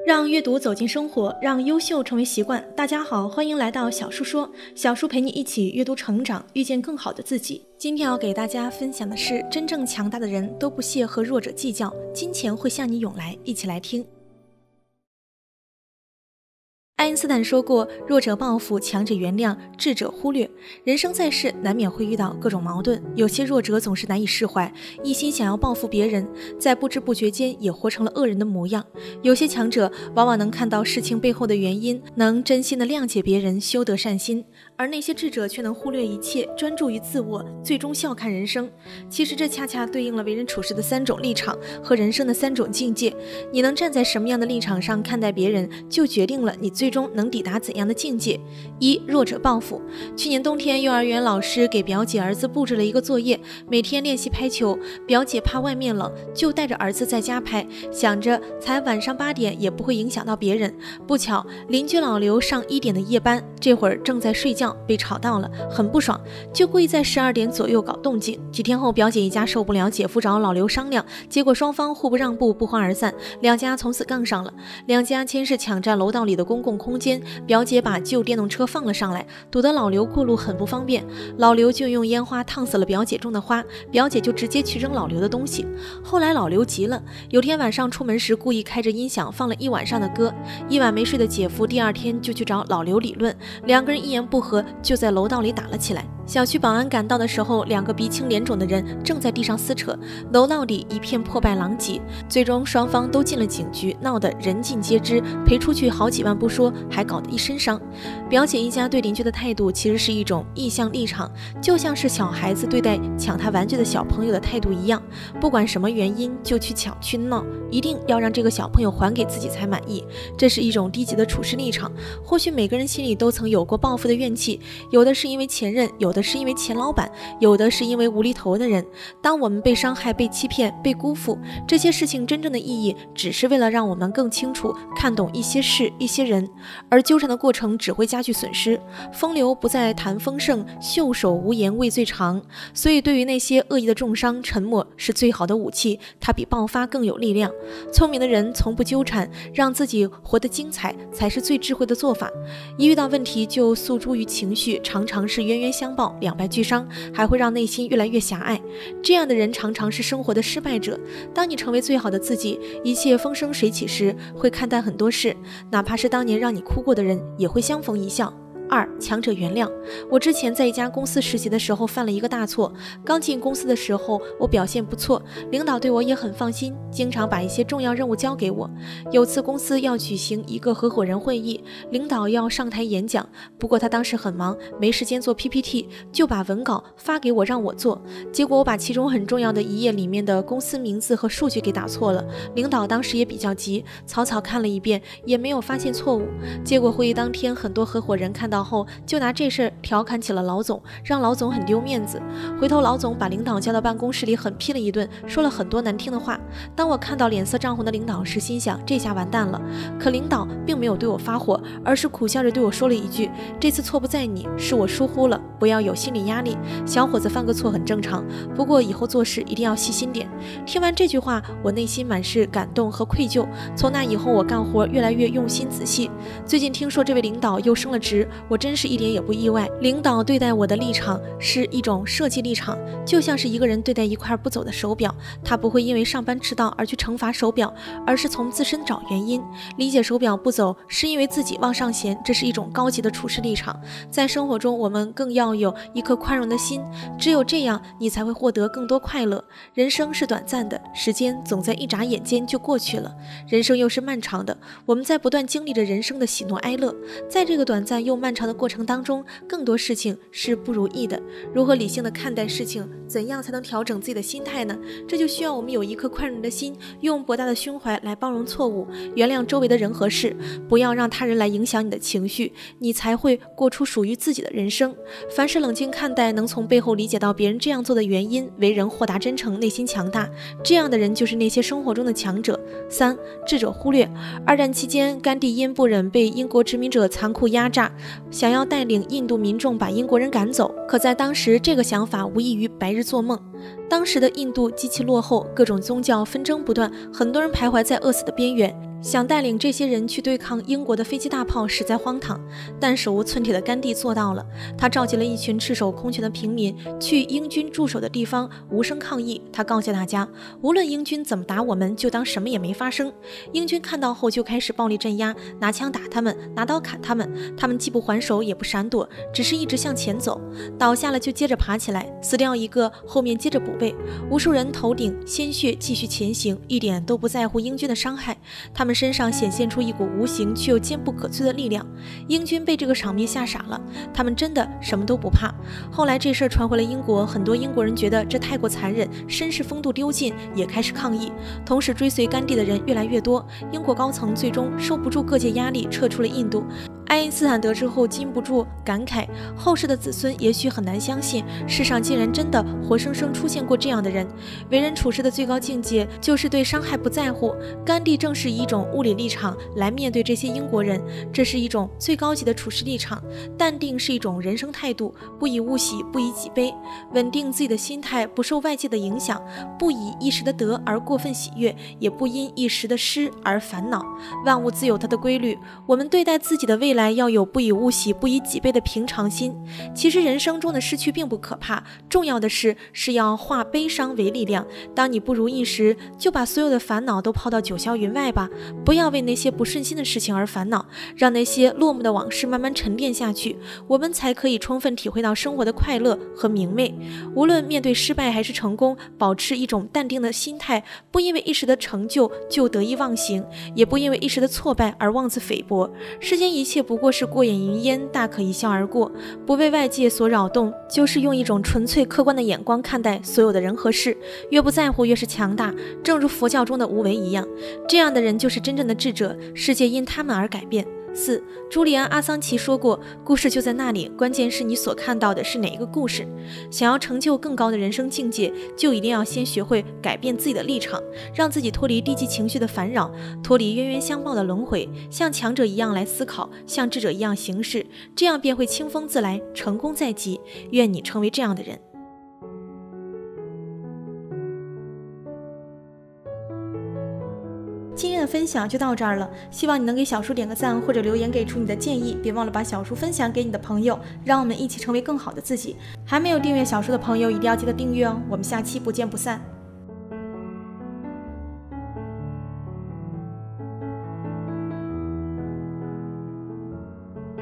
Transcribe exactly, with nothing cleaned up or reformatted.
让阅读走进生活，让优秀成为习惯。大家好，欢迎来到小树说，小树陪你一起阅读成长，遇见更好的自己。今天要给大家分享的是，真正强大的人都不屑和弱者计较，金钱会向你涌来。一起来听。爱因斯坦说过，弱者报复，强者原谅，智者忽略。人生在世，难免会遇到各种矛盾，有些弱者总是难以释怀，一心想要报复别人，在不知不觉间也活成了恶人的模样。有些强者往往能看到事情背后的原因，能真心的谅解别人，修得善心，而那些智者却能忽略一切，专注于自我，最终笑看人生。其实这恰恰对应了为人处事的三种立场和人生的三种境界。你能站在什么样的立场上看待别人，就决定了你最终能抵达怎样的境界。一、弱者报复。去年冬天，幼儿园老师给表姐儿子布置了一个作业，每天练习拍球。表姐怕外面冷，就带着儿子在家拍，想着才晚上八点也不会影响到别人。不巧，邻居老刘上一点的夜班，这会儿正在睡觉，被吵到了，很不爽，就故意在十二点左右搞动静。几天后，表姐一家受不了，姐夫找老刘商量，结果双方互不让步，不欢而散，两家从此杠上了。两家先是抢占楼道里的公共空间，表姐把旧电动车放了上来，堵得老刘过路很不方便。老刘就用烟花烫死了表姐种的花，表姐就直接去扔老刘的东西。后来老刘急了，有天晚上出门时故意开着音响放了一晚上的歌。一晚没睡的姐夫第二天就去找老刘理论，两个人一言不合就在楼道里打了起来。小区保安赶到的时候，两个鼻青脸肿的人正在地上撕扯，楼道里一片破败狼藉。最终双方都进了警局，闹得人尽皆知，赔出去好几万不说，还搞得一身伤。表姐一家对邻居的态度其实是一种意向立场，就像是小孩子对待抢他玩具的小朋友的态度一样，不管什么原因就去抢去闹，一定要让这个小朋友还给自己才满意。这是一种低级的处事立场。或许每个人心里都曾有过报复的怨气，有的是因为前任，有的是因为前老板，有的是因为无厘头的人。当我们被伤害、被欺骗、被辜负，这些事情真正的意义只是为了让我们更清楚看懂一些事、一些人，而纠缠的过程只会加剧损失。风流不在谈风盛，袖手无言畏最长。所以对于那些恶意的重伤，沉默是最好的武器，它比爆发更有力量。聪明的人从不纠缠，让自己活得精彩才是最智慧的做法。一遇到问题就诉诸于情绪，常常是冤冤相报，两败俱伤，还会让内心越来越狭隘。这样的人常常是生活的失败者。当你成为最好的自己，一切风生水起时，会看淡很多事，哪怕是当年让你哭过的人，也会相逢一笑。二、强者原谅。我之前在一家公司实习的时候犯了一个大错。刚进公司的时候，我表现不错，领导对我也很放心，经常把一些重要任务交给我。有次公司要举行一个合伙人会议，领导要上台演讲，不过他当时很忙，没时间做 P P T， 就把文稿发给我让我做。结果我把其中很重要的一页里面的公司名字和数据给打错了，领导当时也比较急，草草看了一遍，也没有发现错误。结果会议当天，很多合伙人看到后就拿这事调侃起了老总，让老总很丢面子。回头老总把领导叫到办公室里狠批了一顿，说了很多难听的话。当我看到脸色涨红的领导时，心想这下完蛋了。可领导并没有对我发火，而是苦笑着对我说了一句，这次错不在你，是我疏忽了，不要有心理压力，小伙子犯个错很正常，不过以后做事一定要细心点。听完这句话，我内心满是感动和愧疚。从那以后，我干活越来越用心仔细。最近听说这位领导又升了职，我真是一点也不意外。领导对待我的立场是一种设计立场，就像是一个人对待一块不走的手表，他不会因为上班迟到而去惩罚手表，而是从自身找原因，理解手表不走是因为自己往上嫌，这是一种高级的处事立场。在生活中，我们更要有一颗宽容的心，只有这样，你才会获得更多快乐。人生是短暂的，时间总在一眨眼间就过去了，人生又是漫长的，我们在不断经历着人生的喜怒哀乐。在这个短暂又漫长的过程当中，更多事情是不如意的。如何理性的看待事情，怎样才能调整自己的心态呢？这就需要我们有一颗宽容的心，用博大的胸怀来包容错误，原谅周围的人和事，不要让他人来影响你的情绪，你才会过出属于自己的人生。凡事冷静看待，能从背后理解到别人这样做的原因，为人豁达真诚，内心强大，这样的人就是那些生活中的强者。三、智者忽略。二战期间，甘地因不忍被英国殖民者残酷压榨，想要带领印度民众把英国人赶走，可在当时这个想法无异于白日做梦。当时的印度极其落后，各种宗教纷争不断，很多人徘徊在饿死的边缘。 想带领这些人去对抗英国的飞机大炮实在荒唐，但手无寸铁的甘地做到了。他召集了一群赤手空拳的平民去英军驻守的地方无声抗议。他告诫大家，无论英军怎么打我们，就当什么也没发生。英军看到后就开始暴力镇压，拿枪打他们，拿刀砍他们。他们既不还手也不闪躲，只是一直向前走，倒下了就接着爬起来，死掉一个后面接着补位。无数人头顶鲜血继续前行，一点都不在乎英军的伤害。他们身上显现出一股无形却又坚不可摧的力量。英军被这个场面吓傻了，他们真的什么都不怕。后来这事儿传回了英国，很多英国人觉得这太过残忍，绅士风度丢尽，也开始抗议。同时追随甘地的人越来越多，英国高层最终受不住各界压力，撤出了印度。爱因斯坦得知后禁不住感慨，后世的子孙也许很难相信，世上竟然真的活生生出现过这样的人。为人处事的最高境界就是对伤害不在乎。甘地正是以一种物理立场来面对这些英国人，这是一种最高级的处事立场。淡定是一种人生态度，不以物喜，不以己悲，稳定自己的心态，不受外界的影响，不以一时的得而过分喜悦，也不因一时的失而烦恼。万物自有它的规律，我们对待自己的未来来要有不以物喜，不以己悲的平常心。其实人生中的失去并不可怕，重要的是是要化悲伤为力量。当你不如意时，就把所有的烦恼都抛到九霄云外吧，不要为那些不顺心的事情而烦恼，让那些落寞的往事慢慢沉淀下去，我们才可以充分体会到生活的快乐和明媚。无论面对失败还是成功，保持一种淡定的心态，不因为一时的成就就得意忘形，也不因为一时的挫败而妄自菲薄。世间一切不过是过眼云烟，大可一笑而过。不为外界所扰动，就是用一种纯粹客观的眼光看待所有的人和事。越不在乎越是强大，正如佛教中的无为一样，这样的人就是真正的智者，世界因他们而改变。四，朱利安·阿桑奇说过，故事就在那里，关键是你所看到的是哪一个故事。想要成就更高的人生境界，就一定要先学会改变自己的立场，让自己脱离低级情绪的烦扰，脱离冤冤相报的轮回，像强者一样来思考，像智者一样行事，这样便会清风自来，成功在即。愿你成为这样的人。今天的分享就到这儿了，希望你能给小叔点个赞，或者留言给出你的建议，别忘了把小叔分享给你的朋友，让我们一起成为更好的自己。还没有订阅小叔的朋友，一定要记得订阅哦，我们下期不见不散。